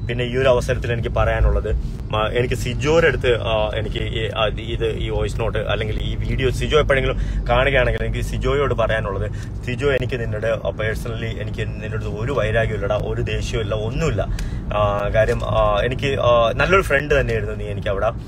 പിന്നെ ഈ ഒരു അവസരത്തിൽ എനിക്ക് പറയാനുള്ളത്, എനിക്ക് സിജോയുടെ അടുത്ത് എനിക്ക് ഈ വോയിസ് നോട്ട് അല്ലെങ്കിൽ ഈ വീഡിയോ സിജോ എപ്പോഴെങ്കിലും കാണുകയാണെങ്കിൽ എനിക്ക് സിജോയോട് പറയാനുള്ളത്, സിജോ എനിക്ക് നിന്നോട് പേഴ്സണലി എനിക്ക് നിന്നോട് ഒരു വൈരാഗ്യം ഇല്ലടാ, ഒരു ദേഷ്യവും ഇല്ല, ഒന്നുമില്ല. കാര്യം എനിക്ക് നല്ലൊരു ഫ്രണ്ട് തന്നെയായിരുന്നു നീ എനിക്ക് അവിടെ.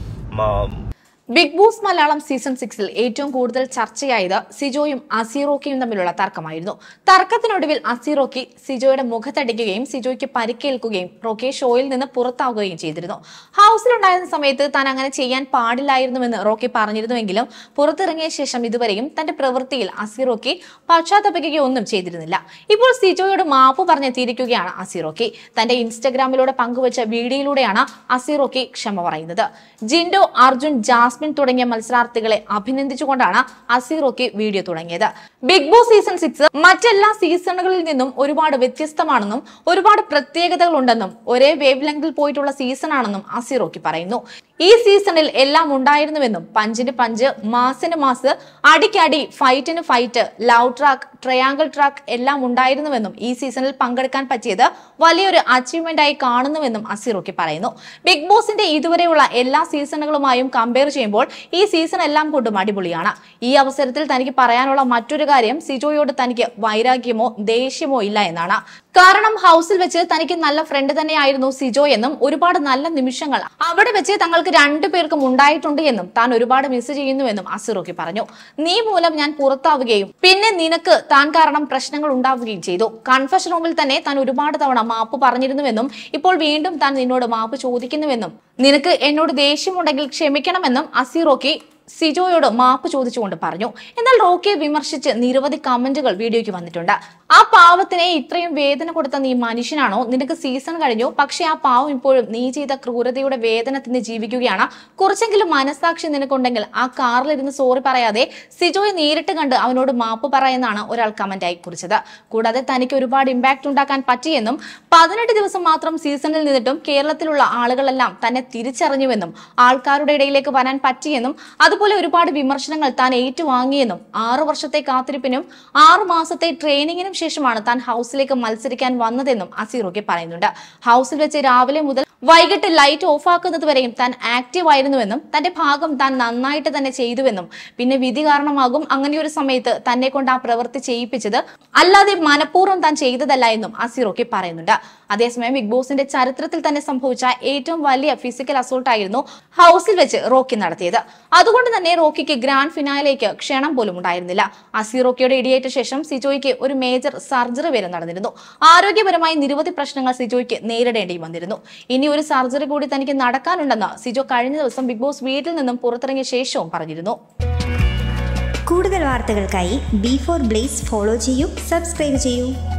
ബിഗ് ബോസ് മലയാളം സീസൺ 6-ൽ ഏറ്റവും കൂടുതൽ ചർച്ചയായത് സിജോയും അസീറോക്കിയും തമ്മിലുള്ള തർക്കമായിരുന്നു. തർക്കത്തിനൊടുവിൽ അസീറോക്കി സിജോയുടെ മുഖത്തടിക്കുകയും സിജോയ്ക്ക് പരിക്കേൽക്കുകയും റോക്കി ഷോയിൽ നിന്ന് പുറത്താവുകയും ചെയ്തിരുന്നു. ഹൗസിലുണ്ടായിരുന്ന സമയത്ത് താൻ അങ്ങനെ ചെയ്യാൻ പാടില്ലായിരുന്നുവെന്ന് റോക്കി പറഞ്ഞിരുന്നുവെങ്കിലും പുറത്തിറങ്ങിയ ശേഷം ഇതുവരെയും തന്റെ പ്രവൃത്തിയിൽ അസീറോക്കി പശ്ചാത്തപിക്കുകയൊന്നും ചെയ്തിരുന്നില്ല. ഇപ്പോൾ സിജോയോട് മാപ്പ് പറഞ്ഞെത്തിയിരിക്കുകയാണ് അസീറോക്കി. തന്റെ ഇൻസ്റ്റഗ്രാമിലൂടെ പങ്കുവച്ച വീഡിയോയിലൂടെയാണ് അസീറോക്കി ക്ഷമ പറയുന്നത്. ജിൻഡോ, അർജുൻ, ജാസ്മിൻ തുടങ്ങിയ മത്സരാർത്ഥികളെ അഭിനന്ദിച്ചുകൊണ്ടാണ് അസീറോക്കി വീഡിയോ തുടങ്ങിയത്. ബിഗ് ബോസ് സീസൺ 6 മറ്റെല്ലാ സീസണുകളിൽ നിന്നും ഒരുപാട് വ്യത്യസ്തമാണെന്നും ഒരുപാട് പ്രത്യേകതകൾ ഉണ്ടെന്നും ഒരേ വേവ് ലെങ്തിൽ പോയിട്ടുള്ള സീസൺ ആണെന്നും അസീറോക്കി പറയുന്നു. ഈ സീസണിൽ എല്ലാം ഉണ്ടായിരുന്നുവെന്നും പഞ്ചിന് പഞ്ച്, മാസിന് മാസ്, അടിക്കടി, ഫൈറ്റിന് fight, love track, triangle track എല്ലാം ഉണ്ടായിരുന്നുവെന്നും ഈ സീസണിൽ പങ്കെടുക്കാൻ പറ്റിയത് വലിയൊരു അച്ചീവ്മെന്റ് ആയി കാണുന്നുവെന്നും അസീറോക്കി പറയുന്നു. ബിഗ് ബോസിന്റെ ഇതുവരെയുള്ള എല്ലാ സീസണുകളുമായും കമ്പയർ ചെയ്യുമ്പോൾ ഈ സീസൺ എല്ലാം കൊണ്ടും അടിപൊളിയാണ്. ഈ അവസരത്തിൽ തനിക്ക് പറയാനുള്ള മറ്റൊരു കാര്യം, സിജോയോട് തനിക്ക് വൈരാഗ്യമോ ദേഷ്യമോ ഇല്ല എന്നാണ്. കാരണം ഹൗസിൽ വെച്ച് തനിക്ക് നല്ല ഫ്രണ്ട് തന്നെയായിരുന്നു സിജോ എന്നും ഒരുപാട് നല്ല നിമിഷങ്ങൾ അവിടെ വെച്ച് തങ്ങൾക്ക് രണ്ടുപേർക്കും ഉണ്ടായിട്ടുണ്ട് എന്നും താൻ ഒരുപാട് മിസ് ചെയ്യുന്നുവെന്നും അസീറോക്കി പറഞ്ഞു. നീ മൂലം ഞാൻ പുറത്താവുകയും പിന്നെ നിനക്ക് താൻ കാരണം പ്രശ്നങ്ങൾ ഉണ്ടാവുകയും ചെയ്തു. കൺഫഷൻ റൂമിൽ തന്നെ താൻ ഒരുപാട് തവണ മാപ്പ് പറഞ്ഞിരുന്നുവെന്നും ഇപ്പോൾ വീണ്ടും താൻ നിന്നോട് മാപ്പ് ചോദിക്കുന്നുവെന്നും നിനക്ക് എന്നോട് ദേഷ്യമുണ്ടെങ്കിൽ ക്ഷമിക്കണമെന്നും അസീറോക്കി സിജോയോട് മാപ്പ് ചോദിച്ചുകൊണ്ട് പറഞ്ഞു. എന്നാൽ റോക്കിയെ വിമർശിച്ച് നിരവധി കമന്റുകൾ വീഡിയോയ്ക്ക് വന്നിട്ടുണ്ട്. ആ പാവത്തിനെ ഇത്രയും വേദന കൊടുത്ത നീ മനുഷ്യനാണോ? നിനക്ക് സീസൺ കഴിഞ്ഞു, പക്ഷെ ആ പാവം ഇപ്പോഴും നീ ചെയ്ത ക്രൂരതയുടെ വേദന തിന്ന് ജീവിക്കുകയാണ്. കുറച്ചെങ്കിലും മനസാക്ഷി നിനക്കുണ്ടെങ്കിൽ ആ കാറിലിരുന്ന് സോറി പറയാതെ സിജോയെ നേരിട്ട് കണ്ട് അവനോട് മാപ്പ് പറയുന്നതാണ് ഒരാൾ കമന്റായി കുറിച്ചത്. കൂടാതെ തനിക്ക് ഒരുപാട് ഇമ്പാക്ട് ഉണ്ടാക്കാൻ പറ്റിയെന്നും 18 ദിവസം മാത്രം സീസണിൽ നിന്നിട്ടും കേരളത്തിലുള്ള ആളുകളെല്ലാം തന്നെ തിരിച്ചറിഞ്ഞുവെന്നും ആൾക്കാരുടെ ഇടയിലേക്ക് വരാൻ പറ്റിയെന്നും അതുപോലെ ഒരുപാട് വിമർശനങ്ങൾ താൻ ഏറ്റുവാങ്ങിയെന്നും 6 വർഷത്തെ കാത്തിരിപ്പിനും 6 മാസത്തെ ട്രെയിനിങ്ങിനും ശേഷമാണ് താൻ ഹൗസിലേക്ക് മത്സരിക്കാൻ വന്നതെന്നും അസീറോക്കി പറയുന്നുണ്ട്. ഹൗസിൽ വെച്ച് രാവിലെ മുതൽ വൈകിട്ട് ലൈറ്റ് ഓഫ് ആക്കുന്നത് വരെയും താൻ ആക്റ്റീവ് ആയിരുന്നുവെന്നും തന്റെ ഭാഗം താൻ നന്നായിട്ട് തന്നെ ചെയ്തുവെന്നും പിന്നെ വിധി കാരണമാകും അങ്ങനെയൊരു സമയത്ത് തന്നെ കൊണ്ട് ആ പ്രവൃത്തി ചെയ്യിപ്പിച്ചത്, അല്ലാതെ മനഃപൂർവ്വം താൻ ചെയ്തതല്ല എന്നും അസീറോക്കി പറയുന്നുണ്ട്. അതേസമയം ബിഗ് ബോസിന്റെ ചരിത്രത്തിൽ തന്നെ സംഭവിച്ച ഏറ്റവും വലിയ ഫിസിക്കൽ അസോൾട്ട് ആയിരുന്നു ഹൗസിൽ വെച്ച് റോക്കി നടത്തിയത്. അതുകൊണ്ട് തന്നെ റോക്കിക്ക് ഗ്രാൻഡ് ഫിനാലേക്ക് ക്ഷണം പോലും ഉണ്ടായിരുന്നില്ല. അസീറോക്കിയുടെ ഇടിയേറ്റ ശേഷം സിജോയ്ക്ക് ഒരു മേജർ സർജറി വരെ നടന്നിരുന്നു. ആരോഗ്യപരമായി നിരവധി പ്രശ്നങ്ങൾ സിജോയ്ക്ക് നേരിടേണ്ടി വന്നിരുന്നു. ഇനി ഒരു സർജറി കൂടി തനിക്ക് നടക്കാനുണ്ടെന്ന് സിജോ കഴിഞ്ഞ ദിവസം ബിഗ് ബോസ് വീട്ടിൽ നിന്നും പുറത്തിറങ്ങിയ ശേഷവും പറഞ്ഞിരുന്നു. കൂടുതൽ വാർത്തകൾക്കായി B4 Blaze ഫോളോ ചെയ്യൂ, സബ്സ്ക്രൈബ് ചെയ്യൂ.